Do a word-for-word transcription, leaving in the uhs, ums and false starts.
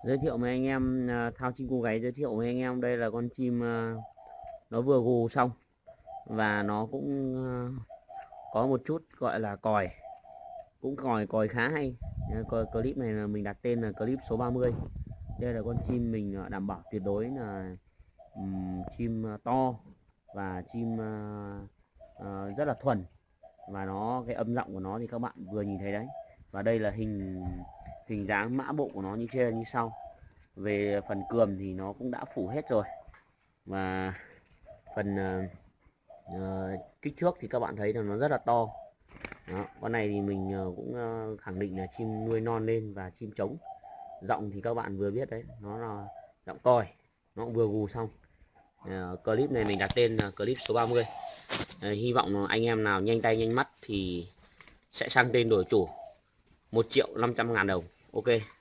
Giới thiệu với anh em à, Thao chim cu gáy giới thiệu với anh em đây là con chim à, nó vừa gù xong và nó cũng à, có một chút gọi là còi, cũng còi còi khá hay. À, clip này là mình đặt tên là clip số ba mươi. Đây là con chim mình à, đảm bảo tuyệt đối là um, chim à, to và chim à, à, rất là thuần, và nó cái âm giọng của nó thì các bạn vừa nhìn thấy đấy. Và đây là hình hình dáng mã bộ của nó như trên như sau. Về phần cườm thì nó cũng đã phủ hết rồi, và phần uh, uh, kích thước thì các bạn thấy là nó rất là to. Đó, con này thì mình uh, cũng uh, khẳng định là chim nuôi non lên và chim trống. Giọng thì các bạn vừa biết đấy, nó là giọng còi, nó cũng vừa gù xong. Uh, clip này mình đặt tên là clip số ba mươi. Uh, hy vọng anh em nào nhanh tay nhanh mắt thì sẽ sang tên đổi chủ, một triệu năm trăm ngàn đồng. Ok.